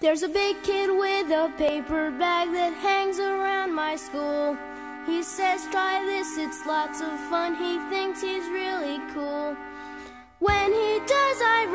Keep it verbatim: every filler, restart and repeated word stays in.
There's a big kid with a paper bag that hangs around my school. He says, try this, it's lots of fun. He thinks he's really cool. When he does, I